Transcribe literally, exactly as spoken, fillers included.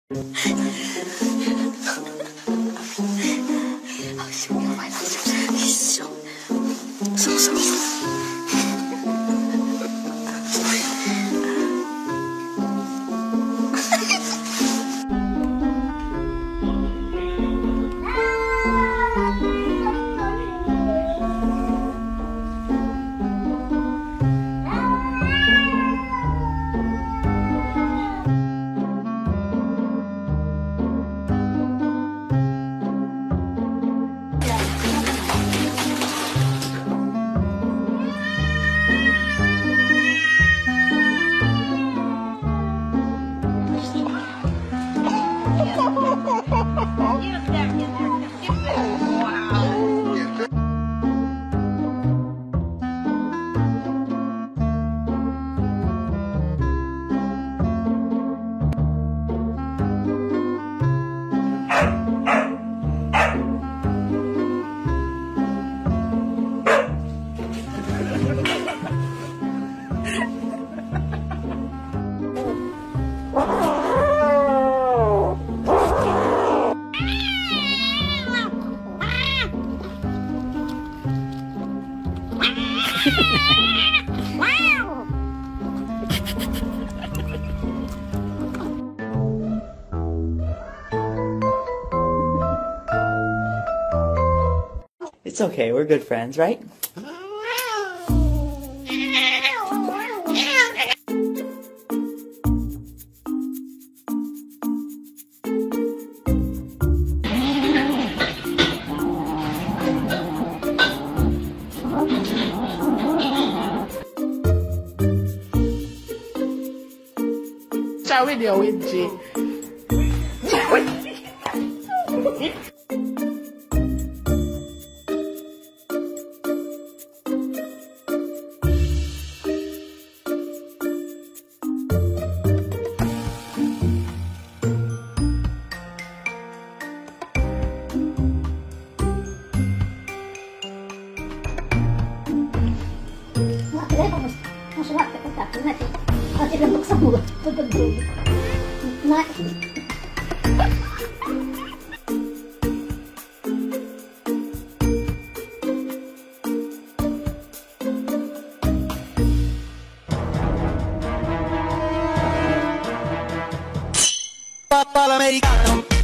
好凶呀！坏了，凶，凶凶凶！ It's okay, we're good friends, right? Ciao video Luigi. Muszę łapkę kontaktu, znaczy, a ciebie bok samego, to do drugi. Na... Papa l'americano.